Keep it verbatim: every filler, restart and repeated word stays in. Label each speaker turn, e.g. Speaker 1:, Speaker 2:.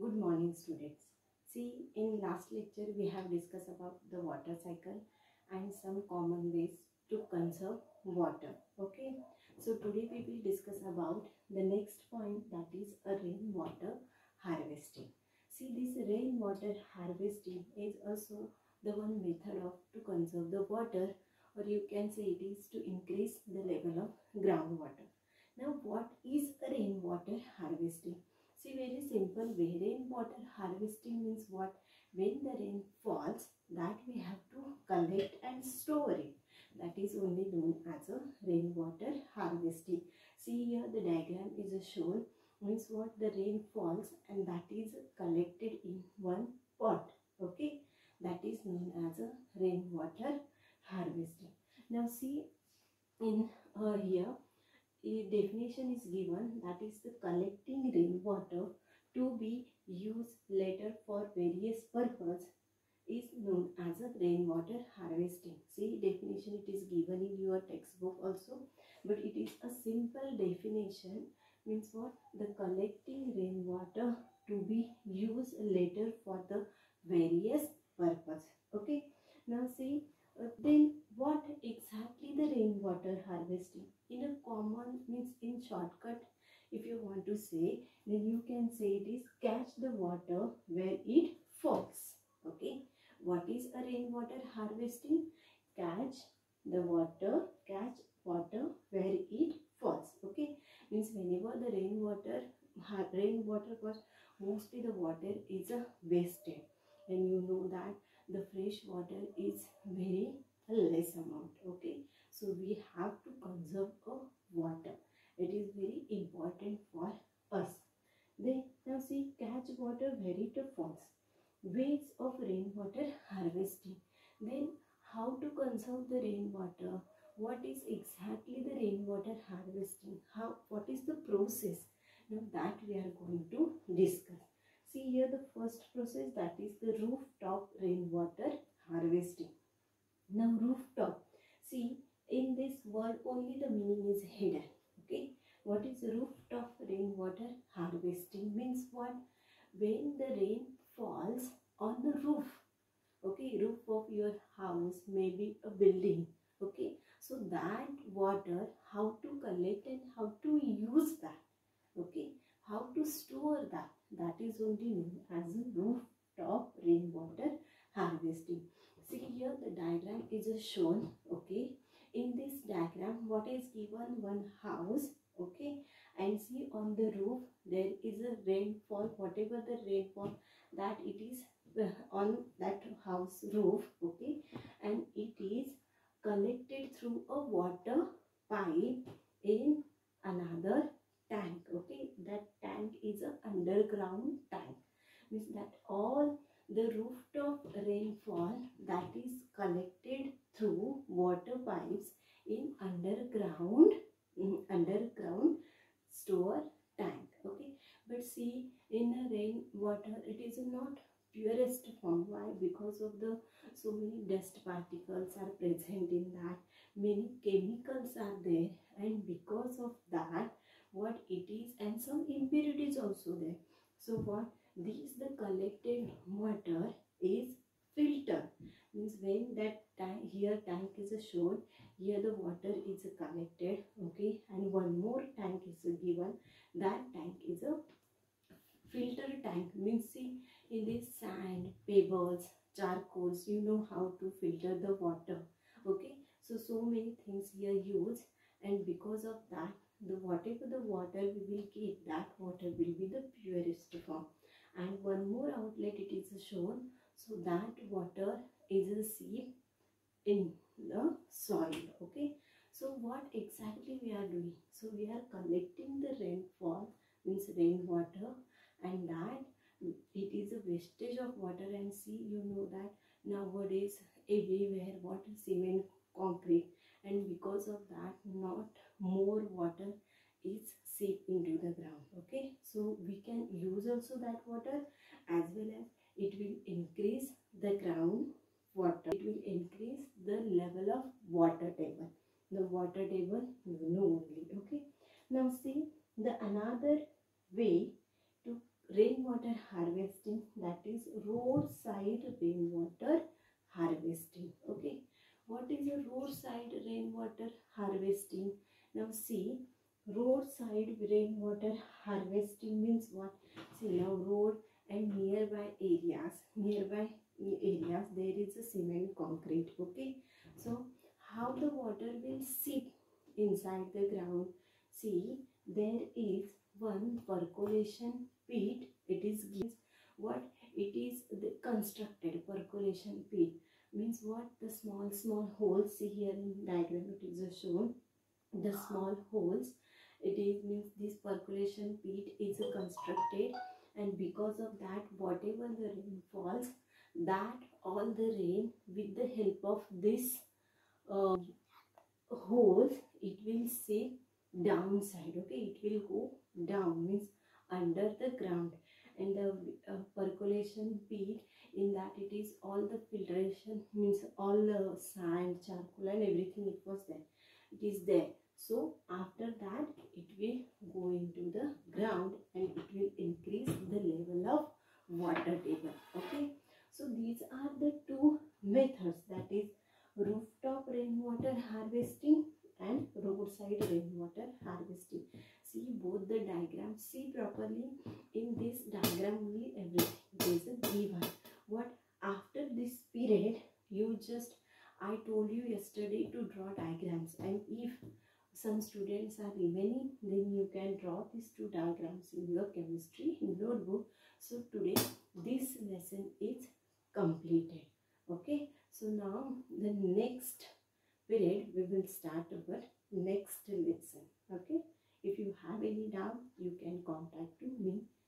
Speaker 1: Good morning, students. See, in last lecture we have discussed about the water cycle and some common ways to conserve water. Okay, so today we will discuss about the next point, that is a rainwater harvesting. See, this rainwater harvesting is also the one method of to conserve the water, or you can say it is to increase the level of groundwater. Now, what is a rainwater harvesting? See, very simple way. Rainwater harvesting means what? When the rain falls, that we have to collect and store it. That is only known as a rainwater harvesting. See here, the diagram is shown. Means what? The rain falls and that is collected in one pot. Okay, that is known as a rainwater harvesting. Now see, in uh, here a definition is given, that is the collecting rainwater to be used later for various purpose is known as a rainwater harvesting. See, definition it is given in your textbook also, but it is a simple definition. Means what? The collecting rainwater to be used later for the various purpose. Okay, now see, uh, then what exactly the rainwater harvesting? In a common, means in shortcut, if you want to say, then you can say it is catch the water where it falls. Okay, what is a rainwater harvesting? Catch the water, catch water where it falls. Okay, means whenever the rainwater rainwater was, mostly the water is a wasted, and you know that the fresh water is very less amount. Okay, so we have to conserve a water. It is very important for us. Then now see, catch water where it falls. Ways of rainwater harvesting. Then how to conserve the rainwater? What is exactly the rainwater harvesting? How? What is the process? Now that we are going to discuss. See here, the first process, that is the rooftop rainwater harvesting. Now rooftop. See, in this word only the meaning is hidden. Okay, what is rooftop rainwater harvesting? Means what? When the rain falls on the roof. Okay, roof of your house, maybe a building. Okay, so that water, how to collect and how to use that. Okay, how to store that, that is only known as a rooftop rainwater harvesting. See here, the diagram is shown. Okay, in this diagram what is given? One house. Okay, and see on the roof there is a rainfall, whatever the rainfall, that it is on that house roof. Okay, and it is collected through a water pipe in another tank. Okay, that tank is an underground tank. Means that all the rooftop rainfall that is collected through water pipes in underground in underground store tank. Okay, but see, in a rainwater it is not purest form. Why? Because of the so many dust particles are present in that, many chemicals are there, and because of that what it is, and some impurities also there. So what? These the collected water is filtered. Means when that tank, here tank is shown, here the water is collected. Okay, and one more tank is given, that tank is a filter tank. Means see, in this sand, pebbles, charcoals, you know how to filter the water. Okay, so so many things here used, and because of that, the whatever the water we will get, that water will be the purest form. And one more outlet it is shown, so that water is a seep in the soil. Okay, so what exactly we are doing? So we are collecting the rainfall, means rainwater, and that it is a wastage of water. And see, you know that nowadays everywhere what? Cement, concrete, and because of that not more water is seep into the ground. Okay, so we can use also that water, as well as it will increase the ground water, it will increase the level of water table. The water table you know only. Okay, now see, the another way to rainwater harvest see, roadside rainwater harvesting means what? See, now road and nearby areas, nearby areas there is a cement concrete. Okay, so how the water will sit inside the ground? See, there is one percolation pit. It is gives what? It is the constructed percolation pit means what? The small small holes. See here in diagram it is shown the small holes. It is means this percolation pit is constructed, and because of that whatever the rain falls, that all the rain with the help of this uh, holes, it will sit downside. Okay, it will go down means under the ground. And the uh, percolation pit, in that it is all the filtration means all the sand, charcoal and everything, it was there, it is there. So after that it will go into the ground and it will increase the level of water table. Okay, so these are the two methods, that is rooftop rainwater harvesting and roadside rainwater harvesting. See both the diagrams, see properly. In this diagram only everything is a given. What after this period, you just, I told you yesterday to draw diagrams, and if some students are remaining, then you can draw these two diagrams in your chemistry notebook. So today this lesson is completed. Okay, so now the next period we will start our next lesson. Okay, if you have any doubt you can contact to me.